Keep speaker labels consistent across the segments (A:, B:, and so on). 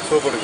A: Super.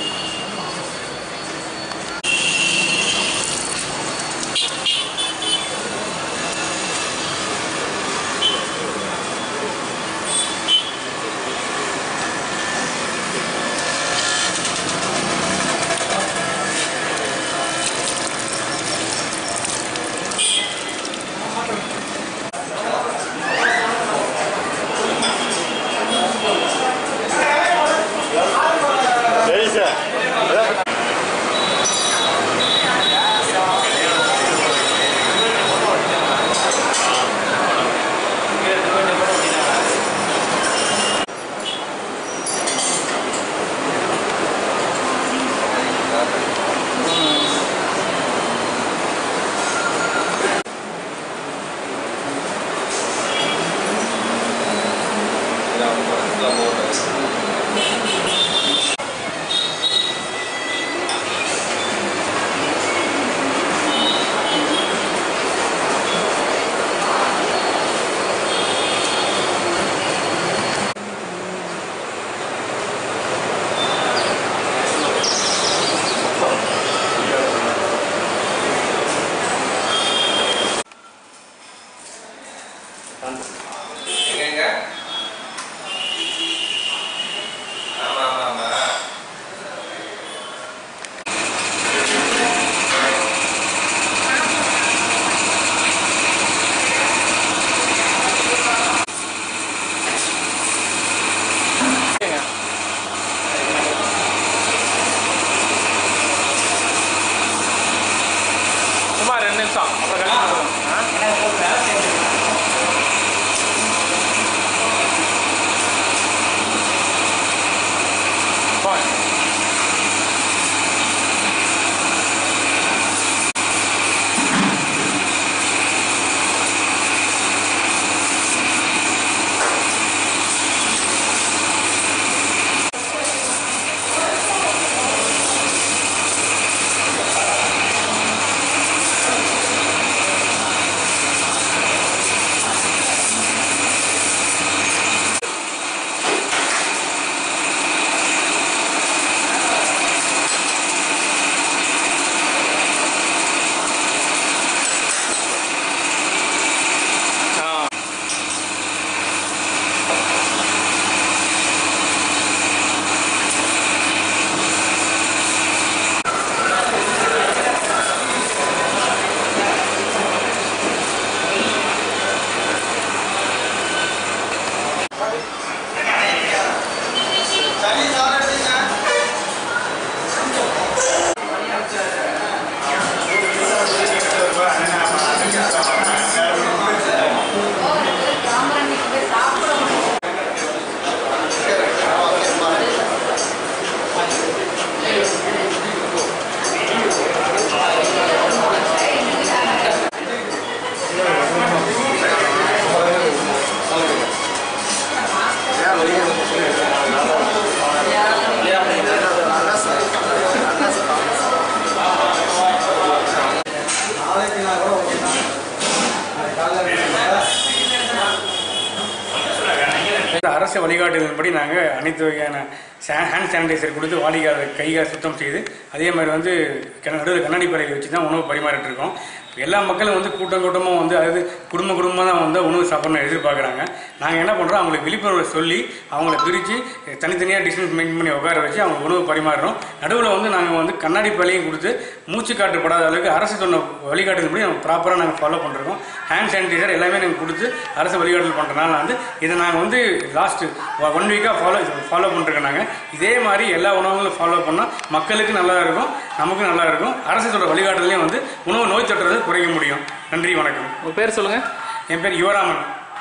A: அரசு வழிகாட்டுதலின்படி நாங்கள் அனைத்து வகையான ஹேண்ட் சானிடைசர் கொடுத்து வாடிக்கையாளர் கைகளை சுத்தம் செய்து அதே மாதிரி வந்து நடுவில் கண்ணாடி பறையை வச்சு தான் உணவு பரிமாறிட்டு இருக்கோம். எல்லா மக்களும் வந்து கூட்டமாக வந்து அதாவது குடும்பமாக தான் வந்து உணவு சாப்பிடணும் எதிர்பார்க்குறாங்க. நாங்கள் என்ன பண்ணுறோம், அவங்களுக்கு விழிப்புணர்வை சொல்லி அவங்கள பிரித்து தனித்தனியாக டிஸ்டன்ஸ் மெயின்டைன் பண்ணி உட்கார வச்சு அவங்க உணவு பரிமாறுறோம். நடுவில் வந்து நாங்கள் வந்து கண்ணாடி பலையும் கொடுத்து மூச்சு காற்று படாத அளவுக்கு அரசு சொன்ன வழிகாட்டுதல்படி நம்ம ப்ராப்பராக நாங்கள் ஃபாலோ பண்ணுறோம். ஹேண்ட் சானிடைசர் எல்லாமே நாங்கள் கொடுத்து அரசு வழிகாட்டுதல் பண்ணுறதுனால வந்து இதை நாங்கள் வந்து லாஸ்ட்டு 1 வீக்காக ஃபாலோ பண்ணிருக்கோம். நாங்கள் இதே மாதிரி எல்லா உணவுகளும் ஃபாலோ பண்ணால் மக்களுக்கு நல்லா இருக்கும், நமக்கும் நல்லா இருக்கும். அரசு சொல்கிற வழிகாட்டுதலையும் வந்து உணவு நோய் தொற்றுறது குறைக்க முடியும். நன்றி, வணக்கம்.
B: உங்கள் பேர் சொல்லுங்கள்.
A: என் பேர் யுவராமன்.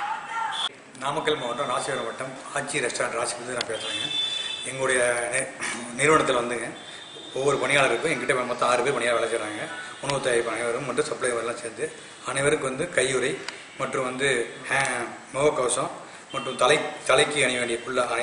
C: நாமக்கல் மாவட்டம் ராசிபுரம் வட்டம் ஆச்சி ரெஸ்டாரண்ட் ராசிபுரத்து நான் பேசுகிறேங்க. எங்களுடைய நிறுவனத்தில் வந்துங்க ஒவ்வொரு பணியாளருக்கும் எங்கிட்ட மொத்தம் 6 பேர் பணியாளர் வேலை செய்கிறாங்க. உணவு தயாரிப்பு அனைவரும் மற்றும் சப்ளைவரெலாம் சேர்ந்து அனைவருக்கும் வந்து கையுறை மற்றும் வந்து முகக்கவசம் மற்றும் தலைக்கு அணிய வேண்டிய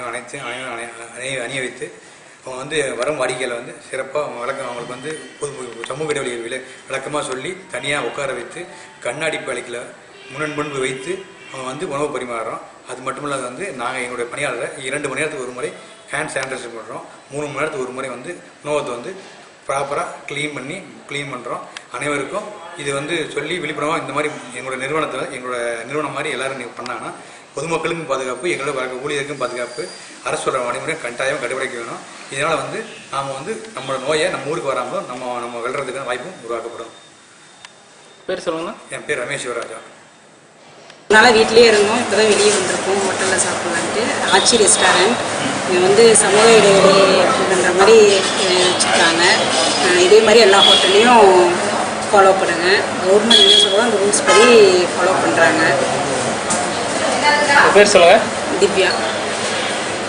C: அணிய வைத்து அவங்க வந்து வரும் வாடிக்கையில் வந்து சிறப்பாக அவங்களுக்கு வந்து சமூக இடைவெளி விளக்கமாக சொல்லி தனியாக உட்கார வைத்து கண்ணாடி பலைக்கில் முன்பு வைத்து அவங்க வந்து உணவு பரிமாறுறோம். அது மட்டும் இல்லாத வந்து நாங்கள் எங்களுடைய பணியாளரை 2 மணி நேரத்துக்கு ஒரு முறை ஹேண்ட் சானிடைசர் பண்ணுறோம். 3 மணி நேரத்துக்கு ஒரு முறை வந்து உணவகத்தை வந்து ப்ராப்பராக க்ளீன் பண்ணுறோம். அனைவருக்கும் இது வந்து சொல்லி விழிப்புணர்வாக இந்த மாதிரி எங்களோட நிறுவனம் மாதிரி எல்லோரும் பண்ணாங்கன்னா பொதுமக்களுக்கும் பாதுகாப்பு, எங்களோட ஊழியருக்கும் பாதுகாப்பு, அரசு சொல்கிற வழிமுறை கட்டாயம் கடைபிடிக்க வேணும். இதனால் வந்து நாம் வந்து நம்மளோட நோயை நம்ம ஊருக்கு வராமல் நம்ம வெல்றதுக்கான வாய்ப்பும் உருவாக்கப்படும்.
B: பேர் சொல்லுங்கண்ணா.
C: என் பேர் ரமேஷ் சிவராஜா.
D: அதனால் வீட்டிலே இருந்தோம். இப்போ தான் வெளியே வந்திருக்கோம் ஹோட்டலில் சாப்பிட்லான்ட்டு. ஆச்சி ரெஸ்டாரண்ட் இது வந்து சமூக இடைவெளி அப்படின்ற மாதிரி வச்சுருக்காங்க. இதே மாதிரி எல்லா ஹோட்டல்லையும் ஃபாலோ பண்ணுங்கள். கவர்மெண்ட் என்ன சொல்லுவோம் அந்த ரூல்ஸ் படி ஃபாலோ பண்ணுறாங்க.
B: பேர் சொல்லுங்கள்.
D: திவ்யா.